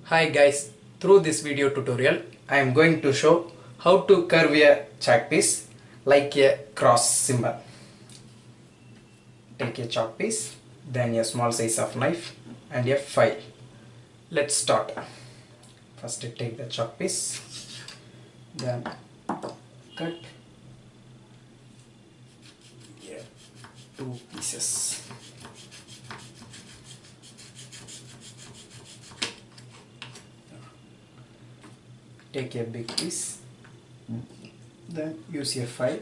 Hi guys, through this video tutorial I am going to show how to curve a chalk piece like a cross symbol. Take a chalk piece, then a small size of knife and a file. Let's start. First take the chalk piece, then cut here two pieces. Take a big piece, then use a file.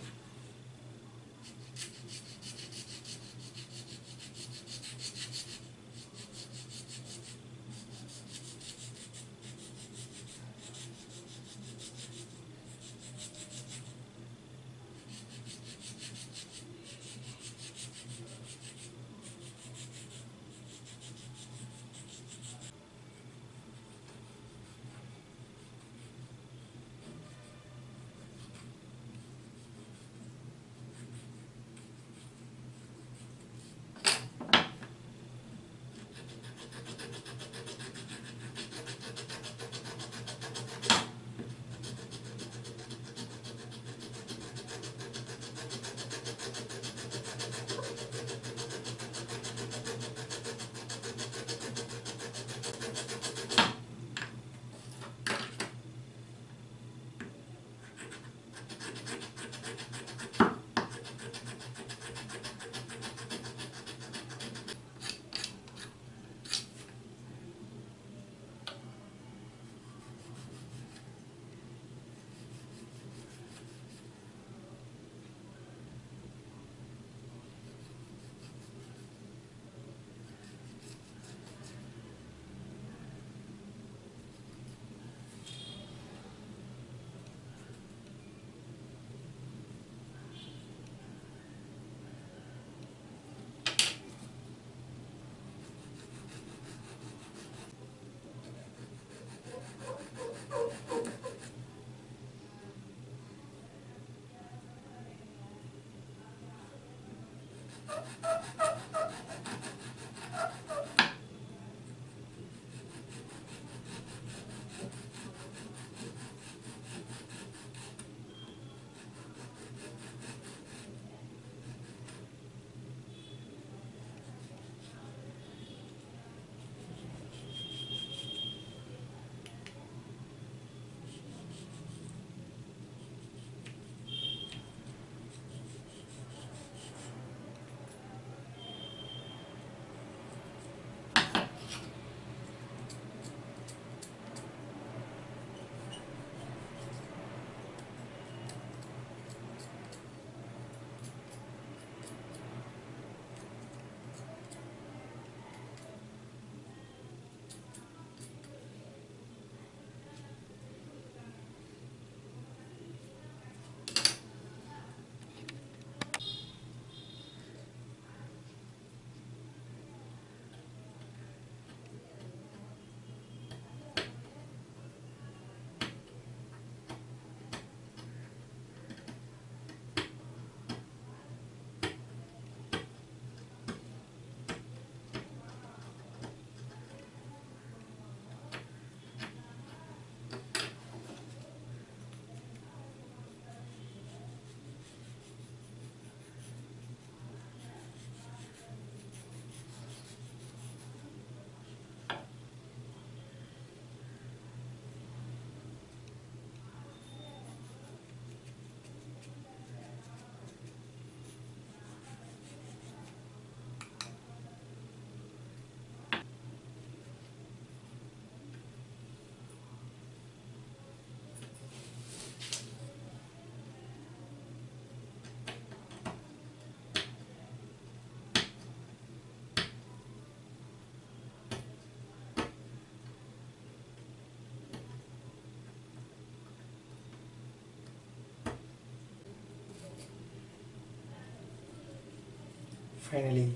Finally,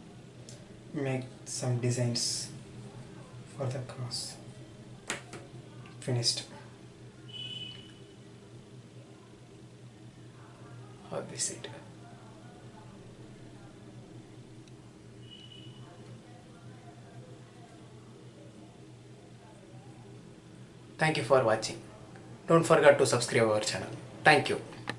make some designs for the cross. Finished. How this it. Thank you for watching. Don't forget to subscribe our channel. Thank you.